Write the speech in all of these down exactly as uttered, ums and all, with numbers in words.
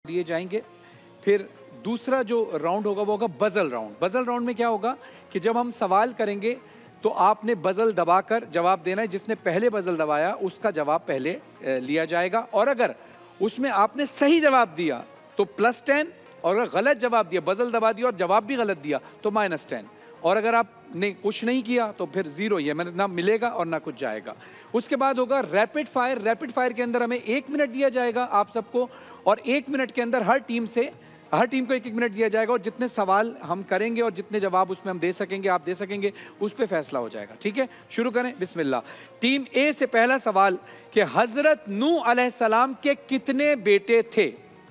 दिए जाएंगे। फिर दूसरा जो राउंड होगा वो होगा बजल राउंड। बजल राउंड में क्या होगा कि जब हम सवाल करेंगे तो आपने बजल दबाकर जवाब देना है। जिसने पहले बजल दबाया उसका जवाब पहले लिया जाएगा, और अगर उसमें आपने सही जवाब दिया तो प्लस टेन, और अगर गलत जवाब दिया, बजल दबा दिया और जवाब भी गलत दिया तो माइनस टेन, और अगर आपने कुछ नहीं किया तो फिर जीरो, ये मैंने ना मिलेगा और ना कुछ जाएगा। उसके बाद होगा रैपिड फायर। रैपिड फायर के अंदर हमें एक मिनट दिया जाएगा आप सबको, और एक मिनट के अंदर हर टीम से हर टीम को एक एक मिनट दिया जाएगा, और जितने सवाल हम करेंगे और जितने जवाब उसमें हम दे सकेंगे, आप दे सकेंगे, उस पर फैसला हो जाएगा। ठीक है, शुरू करें। बिस्मिल्लाह। टीम ए से पहला सवाल कि हजरत नूह अलैहिस्सलाम के कितने बेटे थे?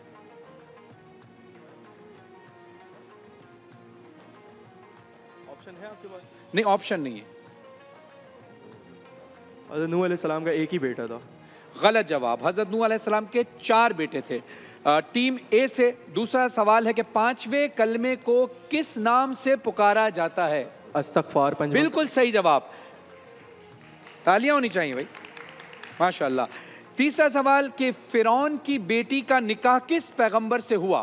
ऑप्शन है आपके पास? नहीं, ऑप्शन नहीं है। हजरत नूह अलैहिस्सलाम का एक ही बेटा था। गलत जवाब। हजरत नूह अलैहिस्सलाम के चार बेटे थे। टीम ए से दूसरा सवाल है कि पांचवें कलमे को किस नाम से पुकारा जाता है? अस्तगफार पंजवां। बिल्कुल सही जवाब, तालियां होनी चाहिए भाई, माशाअल्लाह। तीसरा सवाल कि फिरौन की बेटी का निकाह किस पैगंबर से हुआ?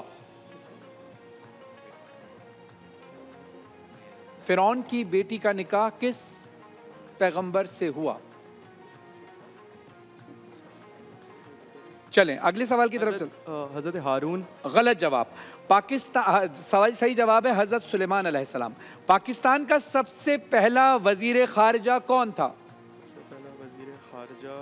फिरौन की बेटी का निकाह किस पैगंबर से हुआ? चलें अगले सवाल की तरफ चलते। हजरत हारून। गलत जवाब। पाकिस्तान सवाल सही जवाब है हजरत सुलेमान अलैहिस्सलाम। पाकिस्तान का सबसे पहला वजीर खारजा कौन था? सबसे पहला वजीर खारजा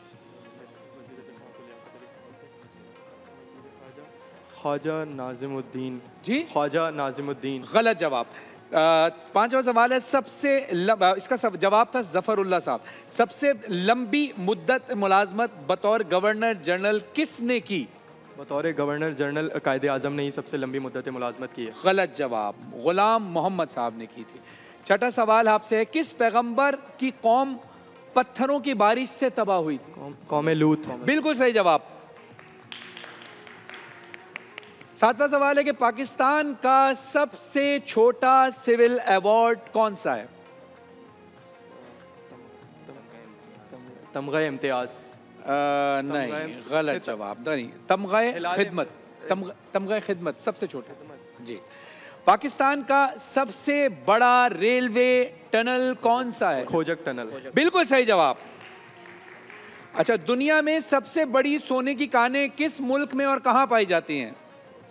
ख्वाजा नाजिमुद्दीन। जी, ख्वाजा नाजिमुद्दीन। गलत जवाब। पांचवा सवाल है सबसे लब, इसका सब जवाब था जफरुल्लाह साहब। सबसे लंबी मुद्दत मुलाजमत बतौर गवर्नर जनरल किसने की? बतौर गवर्नर जनरल कायदे आजम ने ही सबसे लंबी मुद्दत मुलाजमत की है। गलत जवाब, गुलाम मोहम्मद साहब ने की थी। छठा सवाल आपसे है किस पैगंबर की कौम पत्थरों की बारिश से तबाह हुई थी? कौम लूत। बिल्कुल सही जवाब। सातवां सवाल है कि पाकिस्तान का सबसे छोटा सिविल अवार्ड कौन सा है? तमगा इम्तियाज। नहीं, गलत जवाब। नहीं, तमगा खिदमत। तमगा खिदमत सबसे छोटा। जी। पाकिस्तान का सबसे बड़ा रेलवे टनल कौन सा है? खोजक टनल। बिल्कुल सही जवाब। अच्छा, दुनिया में सबसे बड़ी सोने की कानें किस मुल्क में और कहां पाई जाती हैं?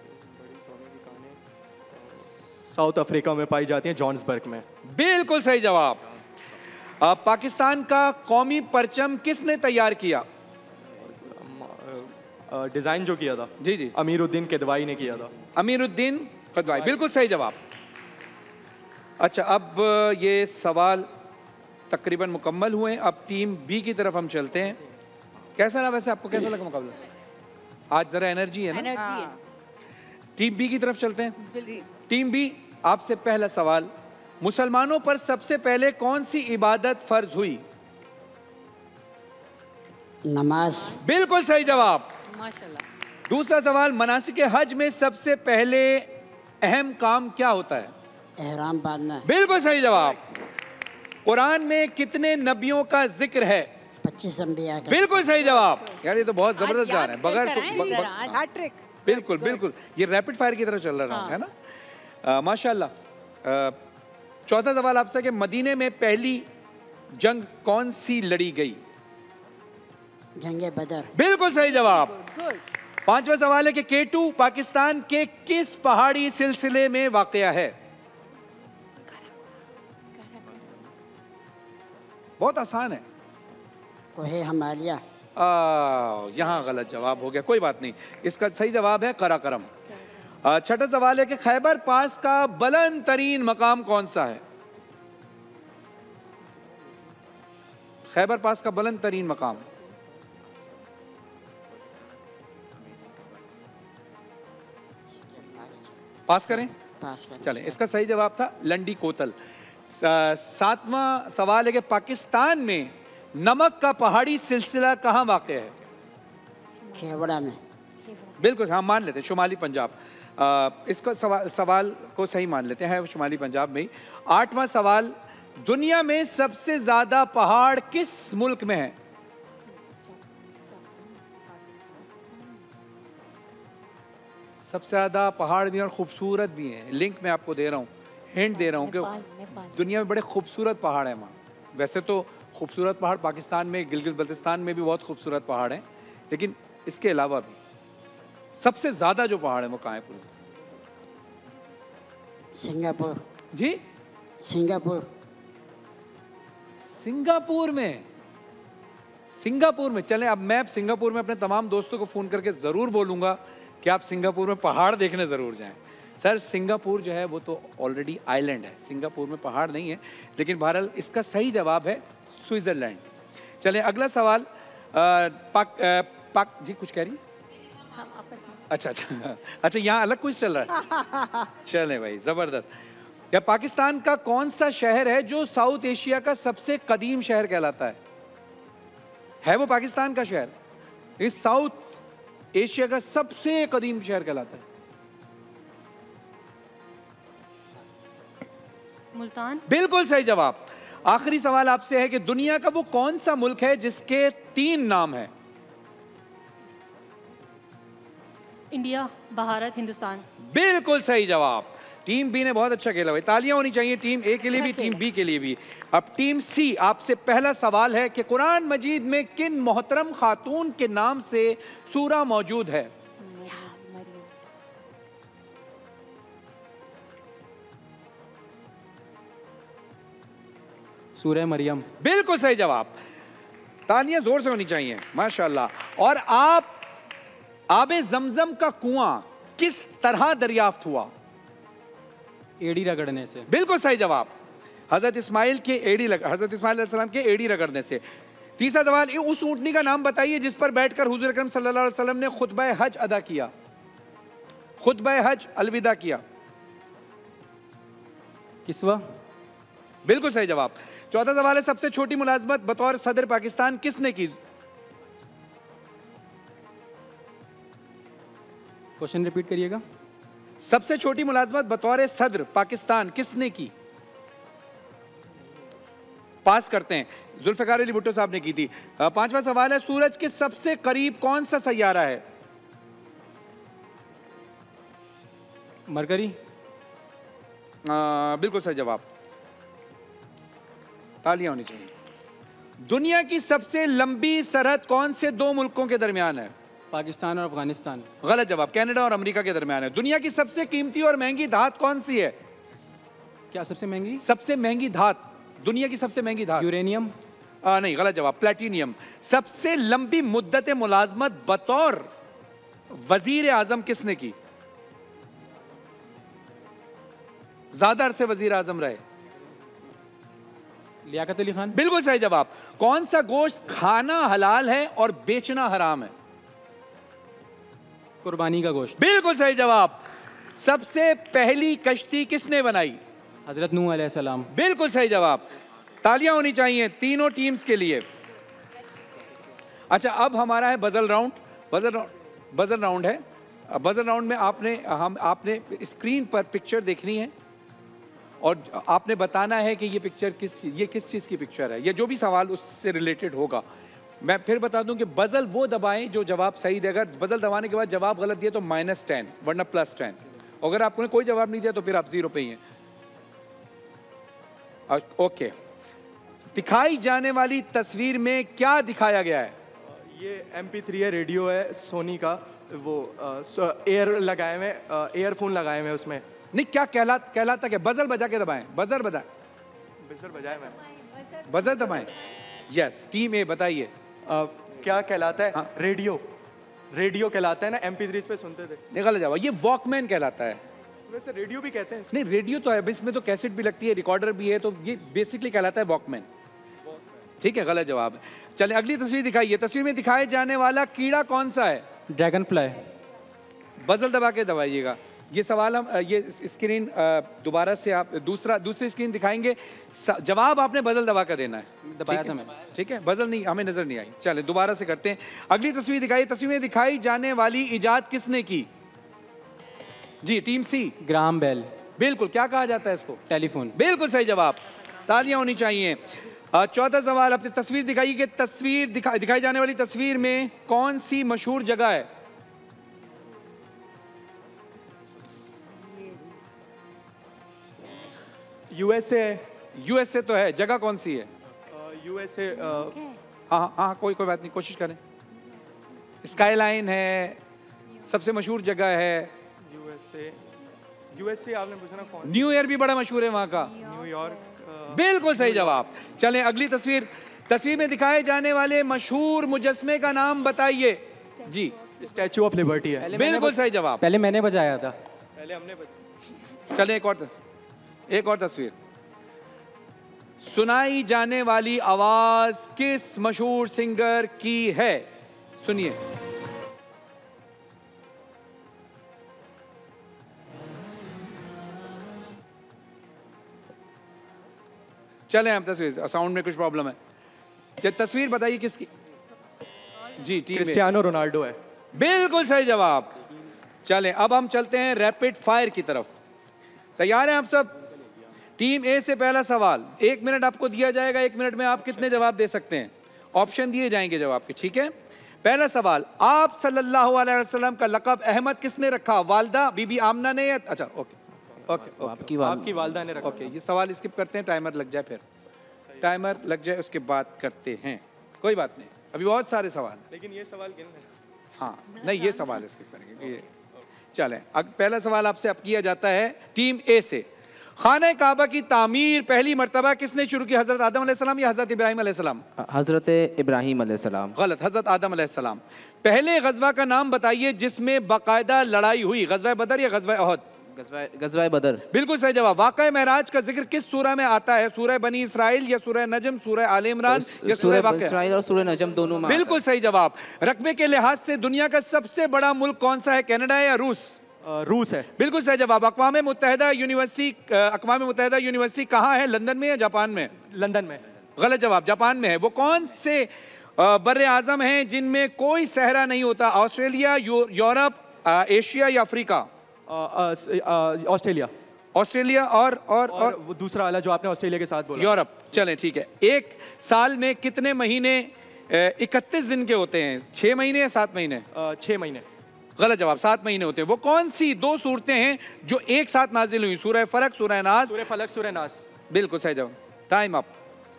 साउथ अफ्रीका में पाई जाती हैं, जॉन्सबर्ग में। बिल्कुल सही जवाब। अब पाकिस्तान का कौमी परचम किसने तैयार किया? डिजाइन जो किया था? जी जी, अमीरुद्दीन किदवाई ने किया था। अमीरुद्दीन किदवाई, बिल्कुल सही जवाब। अच्छा, अब ये सवाल तकरीबन मुकम्मल हुए। अब टीम बी की तरफ हम चलते हैं। कैसा रहा वैसे, आपको कैसा लगा मुकाबला? आज जरा एनर्जी है ना? एनर्जी है। टीम बी की तरफ चलते हैं। टीम बी, आपसे पहला सवाल, मुसलमानों पर सबसे पहले कौन सी इबादत फर्ज हुई? नमाज। बिल्कुल सही जवाब। माशाल्लाह। दूसरा सवाल, मनासिक हज में सबसे पहले अहम काम क्या होता है? एहराम बांधना। बिल्कुल सही जवाब। कुरान में कितने नबियों का जिक्र है? पच्चीस अंबिया का। बिल्कुल सही जवाब। यार ये तो बहुत जबरदस्त जा रहे हैं, बगैर हैट्रिक। बिल्कुल बिल्कुल, ये रैपिड फायर की तरह चल रहा है ना। आ, माशाल्लाह। चौथा सवाल आपसे कि मदीने में पहली जंग कौन सी लड़ी गई? जंगे बदर। बिल्कुल सही जवाब। पांचवा सवाल है कि केटू पाकिस्तान के किस पहाड़ी सिलसिले में वाक़या है? बहुत आसान है। कोहे हिमालय। यहाँ गलत जवाब हो गया, कोई बात नहीं। इसका सही जवाब है कराकरम। छठा सवाल है कि खैबर पास का बुलंद तरीन मकाम कौन सा है? खैबर पास का बुलंद तरीन मकाम। पास करें? पास करें। चलें, इसका सही जवाब था लंडी कोतल। सातवां सवाल है कि पाकिस्तान में नमक का पहाड़ी सिलसिला कहाँ वाक़ है? खेवड़ा में। बिल्कुल, हाँ मान लेते हैं शुमाली पंजाब। आ, इसको सवाल सवाल को सही मान लेते हैं, शुमाली पंजाब में ही। आठवां सवाल, दुनिया में सबसे ज्यादा पहाड़ किस मुल्क में है? सबसे ज़्यादा पहाड़ भी हैं और खूबसूरत भी हैं। लिंक मैं आपको दे रहा हूँ, हिंट दे रहा हूँ कि नेपाल, नेपाल। दुनिया में बड़े खूबसूरत पहाड़ हैं वहाँ। वैसे तो खूबसूरत पहाड़ पाकिस्तान में, गिलगित बल्तिस्तान में भी बहुत खूबसूरत पहाड़ हैं, लेकिन इसके अलावा भी सबसे ज़्यादा जो पहाड़ है वो कहाँ है पूरे? सिंगापुर। जी, सिंगापुर। सिंगापुर में। सिंगापुर में चलें, अब मैं सिंगापुर में अपने तमाम दोस्तों को फ़ोन करके ज़रूर बोलूँगा कि आप सिंगापुर में पहाड़ देखने ज़रूर जाएं। सर, सिंगापुर जो है वो तो ऑलरेडी आइलैंड है, सिंगापुर में पहाड़ नहीं है, लेकिन बहरहाल इसका सही जवाब है स्विट्ज़रलैंड। चलें अगला सवाल। आ, पाक आ, पाक जी कुछ कह रही? हम आपस में। अच्छा अच्छा अच्छा, यहाँ अलग कुछ चल रहा है। चलें भाई, ज़बरदस्त। या पाकिस्तान का कौन सा शहर है जो साउथ एशिया का सबसे कदीम शहर कहलाता है? है वो पाकिस्तान का शहर, इस साउथ एशिया का सबसे कदीम शहर कहलाता है? मुल्तान। बिल्कुल सही जवाब। आखिरी सवाल आपसे है कि दुनिया का वो कौन सा मुल्क है जिसके तीन नाम हैं? इंडिया, भारत, हिंदुस्तान। बिल्कुल सही जवाब। टीम बी ने बहुत अच्छा खेला भाई, तालियां होनी चाहिए टीम ए के लिए भी, टीम बी के लिए भी। अब टीम सी, आपसे पहला सवाल है कि कुरान मजीद में किन मोहतरम खातून के नाम से सूरा मौजूद है? मरियम। सूरह मरियम। बिल्कुल सही जवाब। तालियां जोर से होनी चाहिए, माशाल्लाह। और आप आबे जमजम का कुआं किस तरह दरियाफ्त हुआ? एड़ी रगड़ने से। बिल्कुल सही जवाब। हजरत इस्माइल के एड़ी लग हजरत इस्माइल अलैहिस्सलाम के एड़ी रगड़ने से। तीसरा सवाल, उस ऊंटनी का नाम बताइए जिस पर बैठकर हुजूर अकरम सल्लल्लाहु अलैहि वसल्लम ने खुतबा हज अदा किया, खुतबा हज अलविदा किया। किस्वा। बिल्कुल सही जवाब। चौथा सवाल है, सबसे छोटी मुलाजमत बतौर सदर पाकिस्तान किसने की? क्वेश्चन रिपीट करिएगा। सबसे छोटी मुलाजमत बतौर सदर पाकिस्तान किसने की? पास करते हैं, जुल्फिकार अली भुट्टो साहब ने की थी। पांचवा सवाल है, सूरज के सबसे करीब कौन सा सैयारा है? मरकरी। आ, बिल्कुल सही जवाब। तालियां होनी चाहिए। दुनिया की सबसे लंबी सरहद कौन से दो मुल्कों के दरमियान है? पाकिस्तान और अफगानिस्तान। गलत जवाब, कनाडा और अमेरिका के दरमियान है। दुनिया की सबसे कीमती और महंगी धात कौन सी है? क्या सबसे महंगी? सबसे महंगी धात, दुनिया की सबसे महंगी धात। यूरेनियम। आ, नहीं, गलत जवाब, प्लेटिनियम। सबसे लंबी मुद्दत मुलाजमत बतौर वजीर आजम किसने की? ज्यादा अरसे वजीर आजम रहे। लियाकत अली खान। बिल्कुल सही जवाब। कौन सा गोश्त खाना हलाल है और बेचना हराम है? कुर्बानी का गोश्त। बिल्कुल सही जवाब। सबसे पहली कश्ती किसने बनाई? हजरत नूह अलैहिस्सलाम। बिल्कुल सही जवाब। तालियां होनी चाहिए तीनों टीम्स के लिए। अच्छा, अब हमारा है बजल राउंड। बजल राउंड बजल राउंड है। बजल राउंड में आपने हम आपने स्क्रीन पर पिक्चर देखनी है और आपने बताना है कि ये पिक्चर किस ये किस चीज़ की पिक्चर है। ये जो भी सवाल उससे रिलेटेड होगा। मैं फिर बता दूं कि बजल वो दबाएं जो जवाब सही देगा। बजल दबाने के बाद जवाब गलत दिया तो माइनस टेन, वरना प्लस टेन। अगर आपने कोई जवाब नहीं दिया तो फिर आप जीरो पे ही हैं। ओके, दिखाई जाने वाली तस्वीर में क्या दिखाया गया है? ये एम पी थ्री है, रेडियो है सोनी का, वो एयर लगाए हुए, एयरफोन लगाए हुए उसमें। नहीं, क्या कहला कहलाता क्या? बजल बजा के दबाएं, बजर बजा बिजर बजाए मैंने। बजर दबाएं। यस, टीम ए बताइए। आ, क्या कहलाता है? हाँ। रेडियो। रेडियो कहलाता है ना, एम पी थ्री पे सुनते थे। नहीं, गलत जवाब। ये वॉकमैन कहलाता है। वैसे रेडियो भी कहते हैं इसको। नहीं, रेडियो तो है, अब इसमें तो कैसेट भी लगती है, रिकॉर्डर भी है, तो ये बेसिकली कहलाता है वॉकमैन। ठीक है, गलत जवाब है। चलिए अगली तस्वीर दिखाइए। तस्वीर में दिखाए जाने वाला कीड़ा कौन सा है? Dragonfly. बजल दबा के दबाइएगा। ये सवाल हम ये स्क्रीन दोबारा से आप दूसरा दूसरी स्क्रीन दिखाएंगे। जवाब आपने बजल दबा कर देना है। दबाया था मैंने। ठीक है, बजल नहीं, हमें नजर नहीं आई। चले दोबारा से करते हैं। अगली तस्वीर दिखाइए। तस्वीर में दिखाई जाने वाली इजाद किसने की? जी, टीम सी। Graham Bell. बिल्कुल। क्या कहा जाता है इसको? टेलीफोन। बिल्कुल सही जवाब। तालियां होनी चाहिए। चौथा सवाल, अपनी तस्वीर दिखाइए कि तस्वीर दिखा, दिखाई जाने वाली तस्वीर में कौन सी मशहूर जगह है? यूएसए है। यूएसए तो है, जगह कौन सी है? यूएसए। हाँ हाँ हाँ, कोई कोई बात नहीं, कोशिश करें। स्काईलाइन है, सबसे मशहूर जगह है। यूएसए। यूएसए आपने पूछा ना कौन? न्यू ईयर भी बड़ा मशहूर है वहाँ का। न्यूयॉर्क। बिल्कुल सही जवाब। चलें अगली तस्वीर। तस्वीर में दिखाए जाने वाले मशहूर मुजस्मे का नाम बताइए जी। स्टैचू ऑफ लिबर्टी है। बिल्कुल सही जवाब। पहले मैंने बजाया था। पहले हमने बता- चलें एक और एक और तस्वीर। सुनाई जाने वाली आवाज किस मशहूर सिंगर की है? सुनिए। चलें हम तस्वीर, साउंड में कुछ प्रॉब्लम है। ये तस्वीर बताइए किसकी? जी टीम क्रिस्टियानो रोनाल्डो है। बिल्कुल सही जवाब। चलें अब हम चलते हैं रैपिड फायर की तरफ। तैयार हैं आप सब? टीम ए से पहला सवाल, एक मिनट आपको दिया जाएगा। एक मिनट में आप कितने जवाब दे सकते हैं? ऑप्शन दिए जाएंगे जवाब के, ठीक है? पहला सवाल, आप सल्लल्लाहु अलैहि वसल्लम का लक़ब अहमद किसने रखा? वालदा, बीबी आमना ने या अच्छा ओके ओके ओके आपकी वाल आपकी वालदा ने रखा। ओके ये सवाल स्किप करते हैं, टाइमर लग जाए, फिर टाइमर लग जाए उसके बाद करते हैं। कोई बात नहीं, अभी बहुत सारे सवाल हैं। लेकिन ये सवाल गिन है। हाँ नहीं, ये सवाल स्किप करेंगे ये। चलें अब पहला सवाल आपसे अब किया जाता है टीम ए से। खाने काबा की तामीर पहली मर्तबा किसने शुरू की? हजरत आदम अलैहिस्सलाम या हजरत इब्राहिम अलैहिस्सलाम? हजरत इब्राहिम अलैहिस्सलाम। गलत, हजरत आदम अलैहिस्सलाम। पहले गजवा का नाम बताइए जिसमें बाकायदा लड़ाई हुई। गजवा बदर या गजवा अहद? गजवा बदर। बिल्कुल सही जवाब। वाक़या मेराज का जिक्र किस सूरह में आता है? सूरह बनी इसराइल या सूरह नजम, सूरह आले इमरान या सूरह वाक़या? इसराइल और सूरह नजम दोनों में। बिल्कुल सही जवाब। रकबे के लिहाज से दुनिया का सबसे बड़ा मुल्क कौन सा है? कनाडा या रूस? रूस है। बिल्कुल सही जवाब। अक़वाम मुत्तहिदा यूनिवर्सिटी अक़वाम मुत्तहिदा यूनिवर्सिटी कहाँ है? लंदन में या जापान में? लंदन में। गलत जवाब, जापान में है। वो कौन से बर्रे आज़म हैं जिनमें कोई सहरा नहीं होता? ऑस्ट्रेलिया, यूरोप, एशिया या अफ्रीका? ऑस्ट्रेलिया। ऑस्ट्रेलिया और और और वो दूसरा वाला जो आपने ऑस्ट्रेलिया के साथ बोला। यूरोप। चलें ठीक है। एक साल में कितने महीने इकतीस दिन के होते हैं? छह महीने या सात महीने? छह महीने। गलत जवाब, सात महीने होते हैं। वो कौन सी दो सूरतें हैं जो एक साथ नाजिल हुई? सूरह फलक, सूरह नास? सूरह फलक, सूरह नास। बिल्कुल सही जवाब। Time up.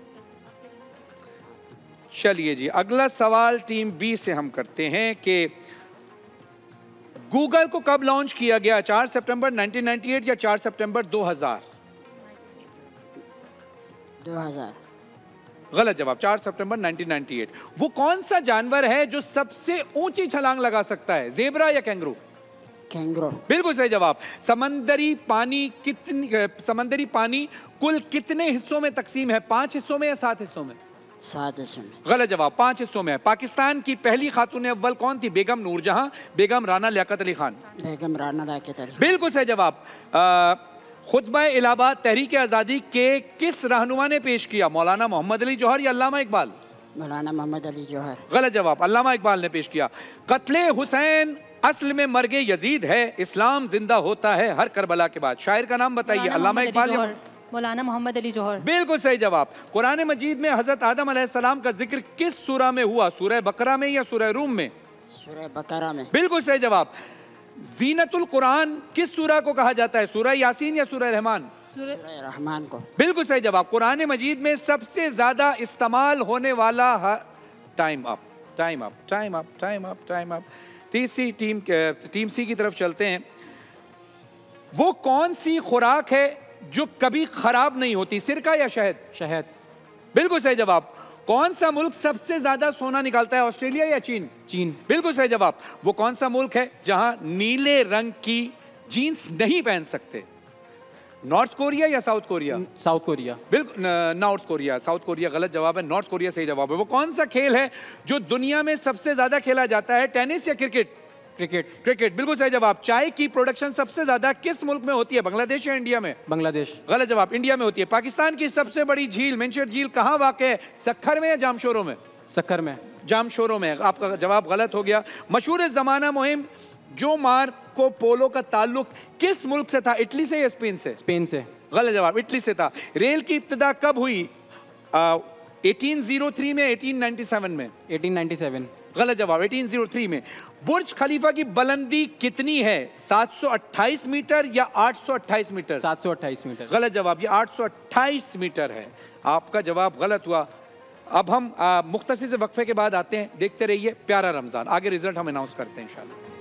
चलिए जी अगला सवाल टीम बी से हम करते हैं कि गूगल को कब लॉन्च किया गया? चार सितंबर उन्नीस सौ अट्ठानवे या चार सितंबर दो हज़ार? दो हज़ार। गलत जवाब, चार सितंबर उन्नीस सौ अट्ठानवे। वो कौन सा जानवर है जो सबसे ऊंची छलांग लगा सकता है? जेब्रा या कैंगरू? कैंगरू। बिल्कुल सही जवाब। समंदरी पानी कितनी समंदरी पानी कुल कितने हिस्सों में तकसीम है? पांच हिस्सों में या सात हिस्सों में? सात हिस्सों में। गलत जवाब, पांच हिस्सों में है। पाकिस्तान की पहली खातून अव्वल कौन थी? बेगम नूरजहां, बेगम राना लियाकत अली खान? बेगम राना लियाकत अली। बिल्कुल सही जवाब। खुतबा इलाहाबाद तहरीक आज़ादी के किस रहनुमा ने पेश किया? मौलाना मोहम्मद अली जौहर या अल्लामा इकबाल? मौलाना मोहम्मद अली जौहर। गलत जवाब, अल्लामा इकबाल ने पेश किया। कत्ले हुसैन असल में मर्गे यजीद है, इस्लाम जिंदा होता है हर करबला के बाद। शायर का नाम बताइए। अल्लामा इकबाल या मौलाना मोहम्मद अली जौहर? बिल्कुल सही जवाब। कुरान मजीद में हजरत आदम अलैहिस्सलाम का जिक्र किस सूरा में हुआ? सूरह बकरा में या सूरह रूम में? सूरह बकरा में। बिल्कुल सही जवाब। जीनतुल कुरान किस सूरा को कहा जाता है? सूरह यासीन या सूरह रहमान? सूरह रहमान को। बिल्कुल सही जवाब। कुरान मजीद में सबसे ज्यादा इस्तेमाल होने वाला time up time up time up time up time up तीसरी टीम टीम सी की तरफ चलते हैं। वो कौन सी खुराक है जो कभी खराब नहीं होती? सिरका या शहद? शहद। बिल्कुल सही जवाब। कौन सा मुल्क सबसे ज्यादा सोना निकालता है? ऑस्ट्रेलिया या चीन? चीन। बिल्कुल सही जवाब। वो कौन सा मुल्क है जहां नीले रंग की जीन्स नहीं पहन सकते? नॉर्थ कोरिया या साउथ कोरिया? South Korea. बिल्कुल नॉर्थ कोरिया। साउथ कोरिया गलत जवाब है, नॉर्थ कोरिया सही जवाब है। वो कौन सा खेल है जो दुनिया में सबसे ज्यादा खेला जाता है? टेनिस या क्रिकेट? क्रिकेट। क्रिकेट बिल्कुल सही जवाब। चाय की प्रोडक्शन सबसे ज्यादा किस मुल्क में होती है? बांग्लादेश या इंडिया में? बांग्लादेश। गलत जवाब, इंडिया में होती है। पाकिस्तान की सबसे बड़ी झील मेंशर झील कहाँ वाक़ है? सक्खर में या जामशोरों में? सक्खर में। जामशोरों में। आपका जवाब गलत हो गया। मशहूर ज़माना मुहिम जो मार्को पोलो का ताल्लुक किस मुल्क से था? इटली से या स्पेन से? स्पेन से। गलत जवाब, इटली से था। रेल की इब्तिदा कब हुई? अठारह सौ तीन में, अठारह सौ सत्तानवे में? अठारह सौ सत्तानवे। गलत जवाब। अठारह सौ तीन में बुर्ज खलीफा की बुलंदी कितनी है, सात सौ अट्ठाईस मीटर या आठ सौ अट्ठाईस मीटर? सात सौ अट्ठाईस मीटर। गलत जवाब, ये आठ सौ अट्ठाईस मीटर है। आपका जवाब गलत हुआ। अब हम मुख्तसर से वक्फे के बाद आते हैं, देखते रहिए प्यारा रमजान। आगे रिजल्ट हम अनाउंस करते हैं इंशाल्लाह।